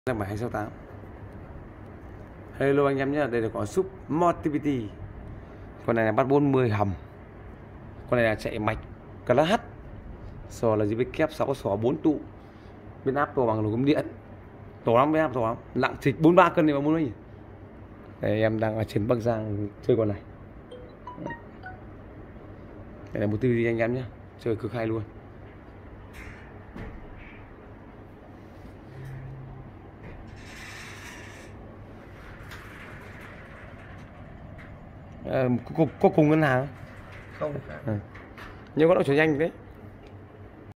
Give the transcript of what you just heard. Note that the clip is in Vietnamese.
là 7268. Hello anh em nhé, đây là có súp Motivity. Con này là bắt 40 hầm. Con này là chạy mạch clutch. Sò là dưới kép 6 sò 4 tụ. Bên áp to bằng lồng cấm điện. To lắm, bên áp to lắm. Nặng thịt 43 cân này mà muốn gì. Đây em đang ở trên Bắc Giang chơi con này. Đây là Motivity anh em nhé, chơi cực hay luôn. Có cùng ngân hàng không? nhưng có độ chuyển nhanh đấy.